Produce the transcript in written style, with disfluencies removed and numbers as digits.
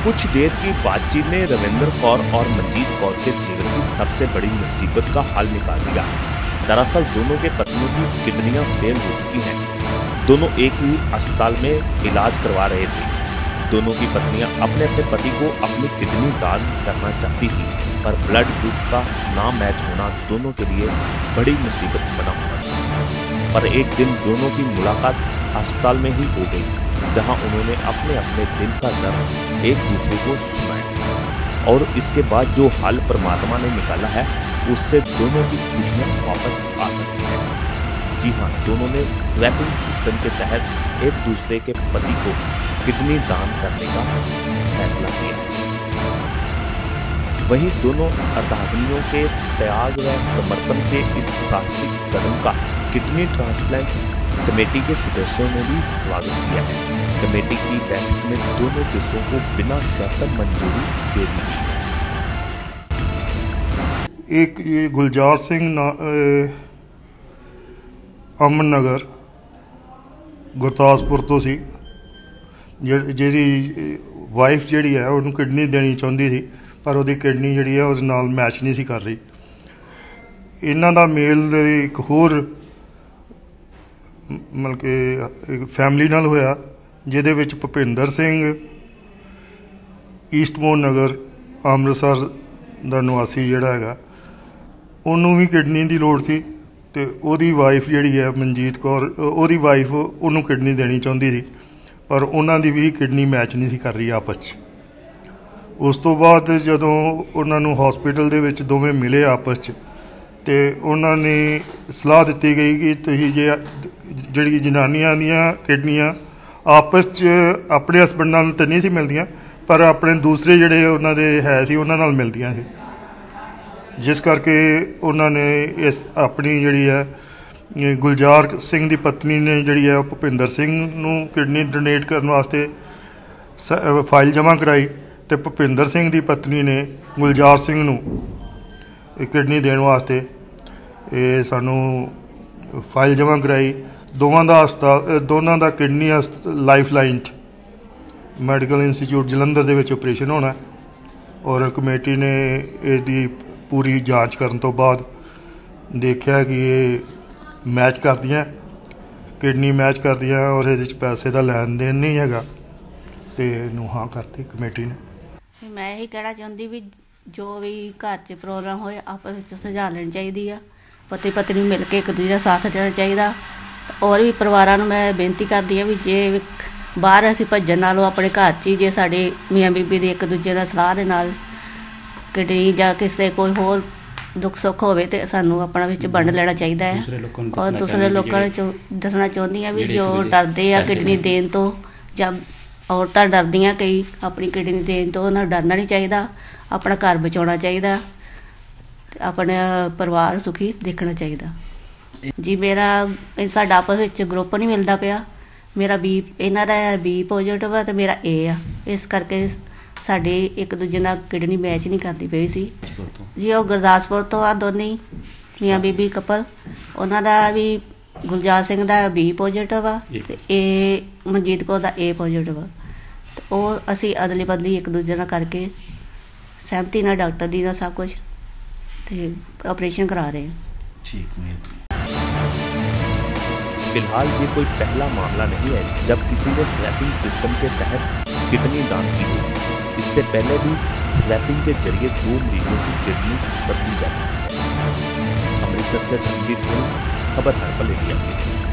कुछ देर की बातचीत ने रविंद्र कौर और मंजीत कौर के जीवन की सबसे बड़ी मुसीबत का हल निकाल दिया। दरअसल दोनों के पत्नियों की किडनियां फेल हो चुकी हैं। दोनों एक ही अस्पताल में इलाज करवा रहे थे। दोनों की पत्नियां अपने अपने पति को अपनी किडनी दान करना चाहती थी, पर ब्लड ग्रुप का ना मैच होना दोनों के लिए बड़ी मुसीबत बना हुआ था। पर एक दिन दोनों की मुलाकात अस्पताल में ही हो गई, जहां उन्होंने अपने अपने दिल का दर्द एक दूसरे को सुनाया। और इसके बाद जो हल परमात्मा ने निकाला है, उससे दोनों की खुशियां वापस आ सकती हैं। जी हाँ, दोनों ने स्वैपिंग सिस्टम के तहत एक दूसरे के पति को किडनी दान करने का फैसला किया है। वहीं दोनों अर्धांगिनियों के त्याग व समर्पण के इस साहसिक कदम का किडनी ट्रांसप्लांट कमेटी के सदस्यों ने भी स्वागत किया है। कमेटी की बैठक में दोनों केसों को बिना शर्त मंजूरी दे दी गई। एक ये गुलजार सिंह अमन नगर गुरदासपुर तो सी, जिहदी वाइफ जिहड़ी है उन्होंने किडनी देनी चाहती थी, पर वो किडनी जिहड़ी है उसदे नाल मैच नहीं सी कर रही। इन्हां दा मेल एक होर मतलब कि फैमिली नाल होया, जिहदे विच भुपिंदर सिंह ईस्टमोन नगर अमृतसर दा निवासी जिहड़ा हैगा, उन्होंने भी किडनी की लोड़ सी, ते ओहदी वाइफ जिहड़ी है मनजीत कौर, ओहदी वाइफ उन्होंने किडनी देनी चाहती थी, पर उन्हां दी भी किडनी मैच नहीं सी कर रही आपस च। उस तो बाद जदों उन्हां नूं हॉस्पिटल दे विच दोवें मिले आपस च, ते उन्हां ने सलाह दित्ती गई कि तुसीं जे जिहड़ी जनानियां दीयां किडनियां आपस च अपने हसबैंड नाल ते नहीं सी मिलदियां, पर अपने दूसरे जिहड़े उन्हां दे है सी उन्हां नाल मिलदियां सी, जिस करके उन्होंने इस अपनी जिहड़ी है गुलजार सिंह की पत्नी ने जिहड़ी है भुपिंदर सिंह नूं किडनी डोनेट करने वास्ते फाइल जमा कराई, तो भुपिंदर सिंह की पत्नी ने गुलजार सिंह नूं किडनी देने वास्ते सानू फाइल जमा कराई। दोनों का kidney life line medical institute Jalandhar दे विच ऑपरेशन होना है, और कमेटी ने इसकी पूरी जांच करने तो बाद देखा कि ये मैच कर दियां, किडनी मैच कर दियां, और ये पैसे का लैन देन नहीं हैगा, ते नूं हाँ करती कमेटी ने। मैं यही कहना चाहती भी जो भी घर च प्रॉब्लम होए आपस में सुलझा लेनी चाहिए आ, पति पत्नी मिल के एक दूसरे का साथ देना चाहिए। और भी परिवारों में मैं बेनती करती हाँ भी जे बाहर असीं भज्जण नालों अपने घर च ही जे साडे मियाँ बीबी की एक दूजे नाल सलाह दे नाल किडनी जां किसी कोई होर दुख सुख होवे ते सानू अपना विच वंड लेना चाहिए है। और दूसरे लोगों ने दसना चाहती हाँ भी जो डरदे आ किडनी देन तो, जां औरतां डरदियां कई अपनी किडनी देन तो, उन्हां डरना नहीं चाहिए, अपना घर बचाउणा चाहिए, अपने परिवार सुखी देखना चाहिए। जी मेरा साडा आपस विच ग्रुप नहीं मिलता पिया, मेरा बी इन्हां दा बी पॉजिटिव है तो मेरा ए आ, इस करके साडी एक दूजे नाल किडनी मैच नहीं करती पई सी। जी वो गुरदासपुर तो आ दोने मियाँ बीबी कपल, उन्हां दा भी गुलजार सिंह दा बी पॉजिटिव आ ते ए मनजीत कौर दा ए पॉजिटिव आ, तो वो असीं अदली बदली एक दूजे नाल करके सहमति नाल डॉक्टर दी नाल सब कुछ ते ऑपरेशन करा रहे हैं। फिलहाल ये कोई पहला मामला नहीं है जब किसी ने स्वैपिंग सिस्टम के तहत किडनी दान की हो। इससे पहले भी स्वैपिंग के जरिए 2 मरीजों की किडनी बदली जा चुकी है। अमृतसर से धर्मजीत सिंह, खबर हर्बल इंडिया।